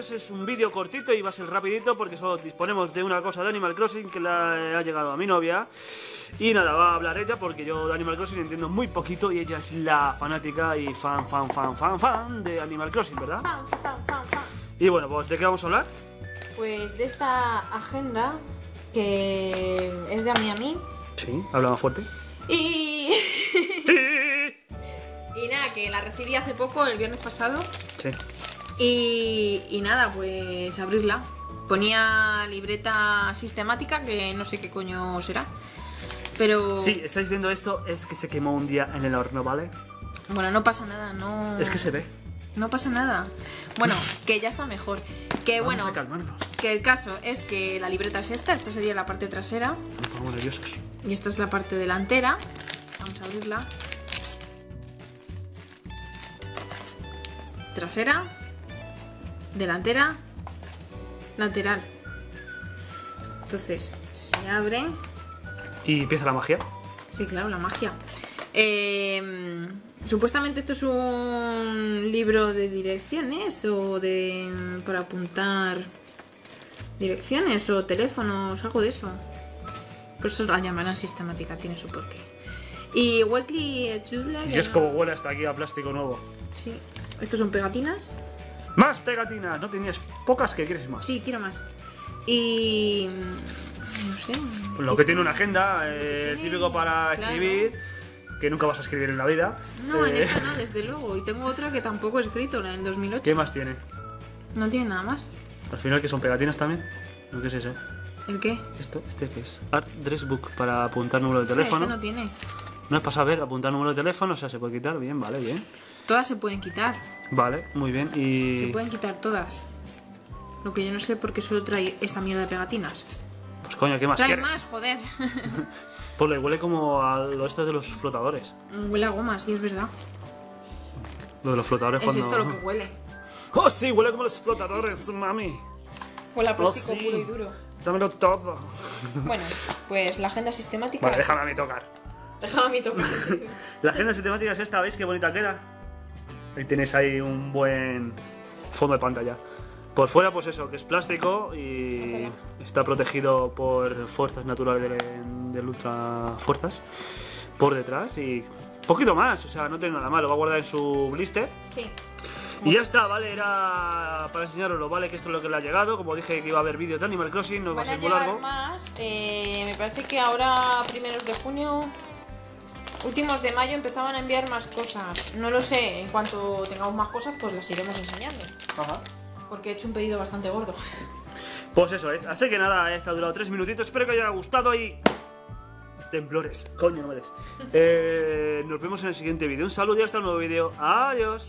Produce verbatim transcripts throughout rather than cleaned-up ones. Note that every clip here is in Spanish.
pues es un vídeo cortito y va a ser rapidito porque solo disponemos de una cosa de Animal Crossing que le ha llegado a mi novia. Y nada, va a hablar ella porque yo de Animal Crossing entiendo muy poquito y ella es la fanática y fan, fan, fan, fan, fan de Animal Crossing, ¿verdad? Fan, fan, fan, fan. Y bueno, pues ¿de qué vamos a hablar? Pues de esta agenda que es de a mí a mí. Sí, habla más fuerte. Y... y nada, que la recibí hace poco, el viernes pasado. Sí. Y, y nada, pues abrirla. Ponía libreta sistemática, que no sé qué coño será. Pero... Sí, estáis viendo esto, es que se quemó un día en el horno, ¿vale? Bueno, no pasa nada, no... Es que se ve. No pasa nada. Bueno, que ya está mejor. Que Vamos bueno, a calmarnos. que el caso es que la libreta es esta. Esta sería la parte trasera. Nos ponemos nerviosos. Y esta es la parte delantera. Vamos a abrirla. Trasera. Delantera. Lateral. Entonces, se abre. ¿Y empieza la magia? Sí, claro, la magia. Eh, supuestamente esto es un libro de direcciones o de... para apuntar direcciones o teléfonos, algo de eso. Por eso la llamarán sistemática, tiene su porqué. Y Weekly Chudler... Y es como huele hasta aquí a plástico nuevo. Sí. Estos son pegatinas. ¡Más pegatinas! ¿No tenías pocas? ¿Que quieres más? Sí, quiero más. Y... no sé... Lo que tiene una agenda, eh, Sí, típico para claro. escribir, que nunca vas a escribir en la vida. No, en Eh, esta no, desde luego. Y tengo otra que tampoco he escrito, la del dos mil ocho. ¿Qué más tiene? No tiene nada más. Al final, ¿que son pegatinas también? ¿No? ¿Qué es eso? ¿El qué? ¿Esto? ¿Este qué es? Art Dress Book para apuntar número de Este teléfono. no tiene. No es para saber, apuntar número de teléfono, o sea, se puede quitar. Bien, vale, bien. Todas se pueden quitar. Vale, muy bien. Y... Se pueden quitar todas. Lo que yo no sé por qué solo trae esta mierda de pegatinas. Pues coño, ¿qué más Trae quieres? más, joder. Pues le huele como a lo esto de los flotadores. Huele a goma, sí, es verdad. Lo de los flotadores Es cuando... esto lo que huele. ¡Oh, sí! Huele como los flotadores, mami. Huele a plástico Oh, sí. puro y duro. Dámelo todo. Bueno, pues la agenda sistemática... Vale, déjame a mí tocar. Déjame a mí tocar. La agenda sistemática es esta, ¿veis qué bonita queda? Ahí tenéis ahí un buen fondo de pantalla. Por fuera, pues eso, que es plástico y está protegido por fuerzas naturales del, del ultra fuerzas. Por detrás y poquito más, o sea, no tiene nada malo. Va a guardar en su blister. Sí. Y ya está, ¿vale? Era para enseñaroslo, ¿vale? Que esto es lo que le ha llegado. Como dije que iba a haber vídeos de Animal Crossing, no va a Van a ser muy llegar largo. más. Eh, me parece que ahora, primeros de junio... Últimos de mayo empezaban a enviar más cosas. No lo sé, en cuanto tengamos más cosas, pues las iremos enseñando. Ajá. Porque he hecho un pedido bastante gordo. Pues eso es, así que nada, esto ha durado tres minutitos, espero que os haya gustado y... Temblores, coño, no me des. eh, Nos vemos en el siguiente vídeo, un saludo y hasta el nuevo vídeo, adiós.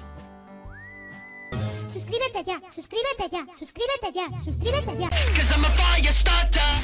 Suscríbete ya, suscríbete ya, suscríbete ya, suscríbete ya. Cause I'm a fire starter.